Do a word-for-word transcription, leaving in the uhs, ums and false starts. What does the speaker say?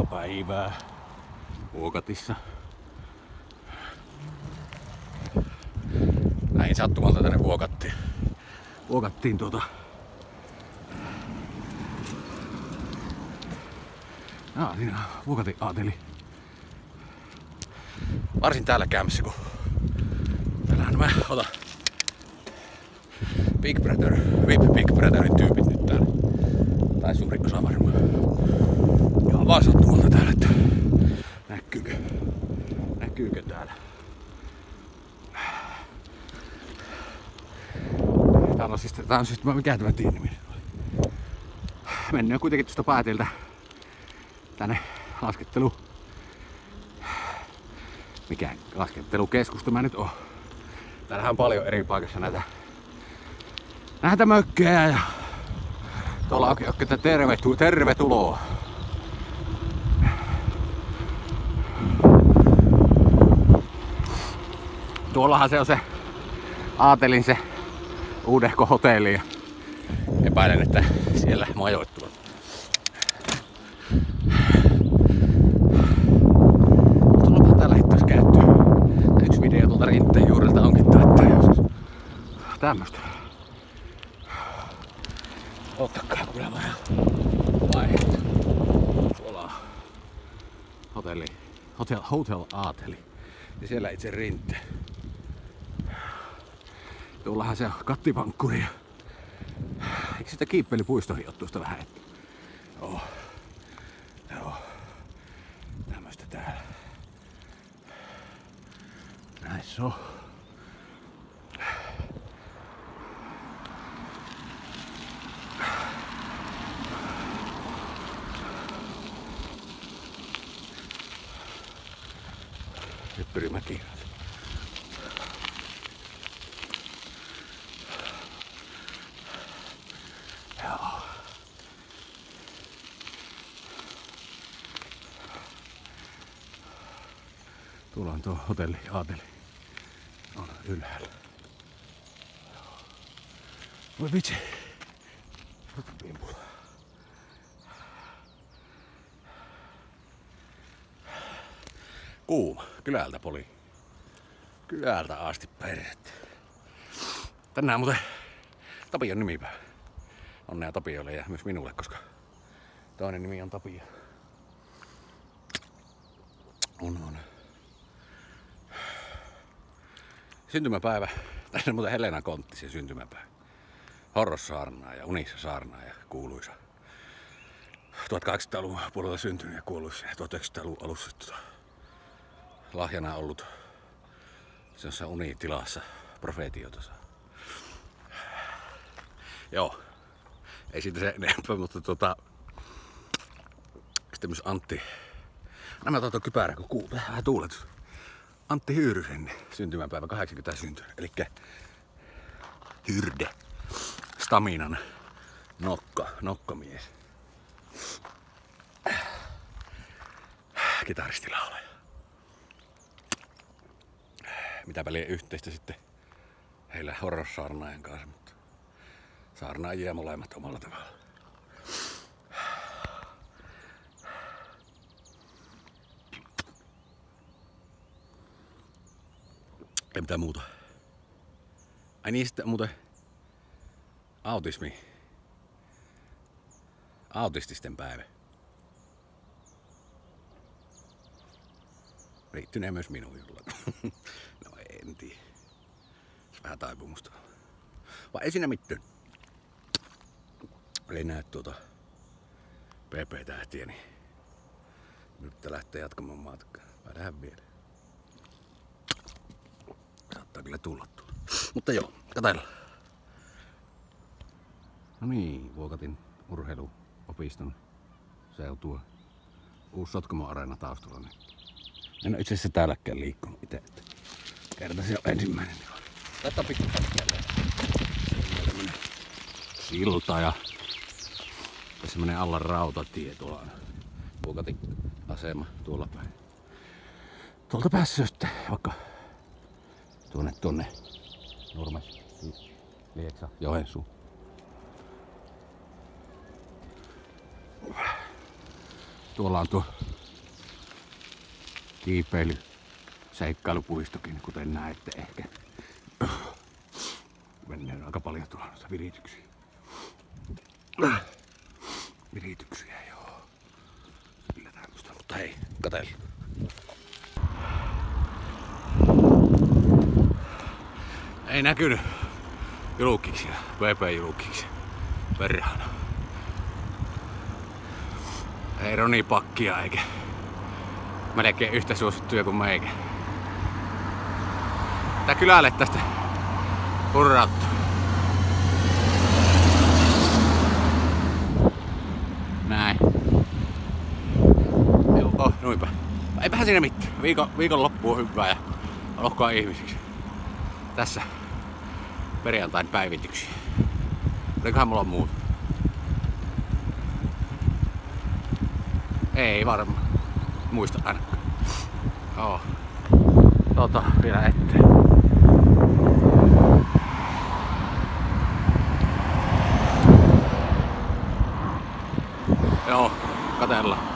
jatkopäivää Vuokatissa. Näin sattumalta tänne Vuokattiin. Vuokattiin tuota... Jaa, siinä Vuokatin aateli. Varsin täällä käymässä, kun täällähän mä otan Big Brother, V I P Big Brotherin tyypit nyt täällä. Tai suurin osa varmaan. Ihan vaan sattumalta täällä, että näkyykö, näkyykö täällä. Tää on siis, tää on siis, mikä tämä tien nimi oli. Mennään kuitenkin tuosta päätiltä tänne laskettelu. Mikä laskettelukeskus tämä nyt on. Täällähän on paljon eri paikassa näitä näitä mökkejä ja tuolla on oikein tervetuloa. tervetuloa. Tuollahan se on se aatelin se uudehko hotelli ja epäilen, että siellä majoittuvat. Tuollahan tää lähdettäis käyttöön. Yksi video tuolta Rinteen juurelta onkin taittaa joskus. Tämmöstä. Ottakaa kyllä vähän vaihetta. Tuolla on hotelli, hotel, hotel aateli. Ja siellä itse Rinte. Tuollahan se on kattipankkuri. Eikö sitä kiippelipuistoihin ole tuosta vähän? Joo. Joo. Tämmöstä täällä. Näissä on. Hyppyrimäki. Joo. Tuolla on tuo hotelli, aateli. On ylhäällä. Voi vitsi. Pimpula. Kuuma. Kylältä poli. Kylältä asti perhettä. Tänään muuten Tapion nimipäivä. Onnea Tapiolle ja myös minulle, koska toinen nimi on Tapio. On on. Syntymäpäivä. Tässä on muuten Helena Konttisen syntymäpäivä. Horrossaarnaa ja unissa saarnaa ja kuuluisa. tuhatkahdeksansataaluvun puolella syntynyt ja kuuluisa ja tuhatyhdeksänsataaluvun alussa tota, lahjana ollut sellaisessa unitilassa profeetioita saa. Joo. Ei siitä se enempää, mutta tota... Sitten myös Antti... Nämä otan tuon kypärä, kun kuulee vähän tuuletus. Antti Hyyrysen syntymäpäivä kahdeksankymmentä syntynyt. Elikkä... Hyrde. Staminan nokka, nokkamies. Kitaristilaulaja. Mitä väliä yhteistä sitten heillä horrossaarnaajan kanssa, mutta saarnaajia molemmat omalla tavalla. Ei mitään muuta. Ai niin, sitten muuten autismi. Autististen päivä. Riittynee myös minun juhlat. No en tiedä. Se vähän taipumusta. Vai ei siinä mitään. Ei näe tuota P P-tähtiä, niin nyt lähtee jatkamaan matkaa. Vähän vielä. Saattaa kyllä tulla tuolla. Mutta joo, katsellaan. No niin, Vuokatin urheiluopiston seutua. Uusi Sotkamo-areena taustalla nyt. En ole itse asiassa täälläkään liikkunut itse. Kerta se on ensimmäinen. Tätä pikku tämmönen silta ja tässä menee alla rautatie. Tuolla on Vuokatin asema tuolla päin. Tuolta päässä sitten vaikka tuonne tuonne Nurmes, Lieksa, Joensuu. Tuolla on tuo kiipeily, seikkailupuistokin, kuten näette ehkä. Mennään aika paljon tuolla noita virityksiä. Virityksiä, joo. Kyllä tämmöstä, mutta hei, katsellaan. Ei näkynyt julkiksi ja V P-julkiksi. Perhana. Ei Roni pakkia eikä melkein yhtä suosittuja kuin meikä. Tää kylälle tästä hurraattu. Näin. Oh, noinpä. Eipähän siinä mitään. Viikon, viikon loppu on hyvää ja lohkoa ihmisiksi. Tässä perjantain päivityksiä. Olikohan mulla muuta? Ei varmaan. Muista ainakaan. Joo. Tota vielä eteen. Joo, katsellaan.